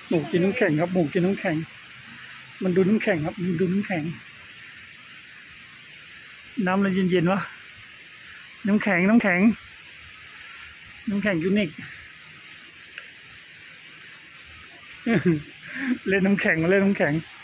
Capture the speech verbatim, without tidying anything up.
หมูกินน้ำแข็งครับหมูกินน้ำแข็งมันดูน้ำแข็งครับมันดูน้ำแข็งน้ำอะไรเย็นๆวะน้ำแข็งน้ำแข็งน้ำแข็งยูนิคเล่นน้ำแข็งมาเล่นน้ำแข็ง